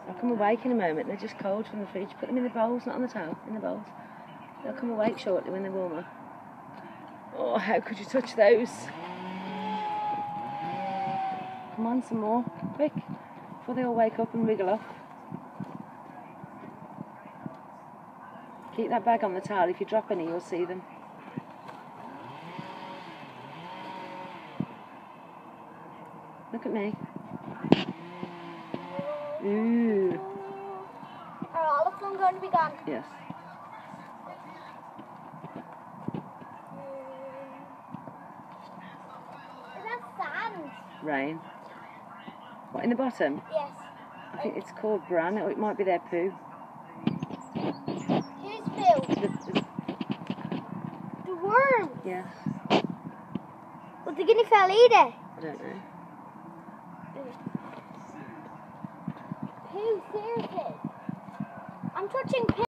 They'll come awake in a moment. They're just cold from the fridge. Put them in the bowls, not on the towel, in the bowls. They'll come awake shortly when they're warmer. Oh, how could you touch those? Come on, some more. Quick. Before they all wake up and wriggle off. Keep that bag on the towel. If you drop any, you'll see them. Look at me. Ooh. Are all of them going to be gone? Yes. Is that sand? Rain. What, in the bottom? Yes. I think it's called bran, or it might be their poo. Whose poo? The worms? Yes. Well, the guinea fowl eat it. I don't know. Poo, seriously?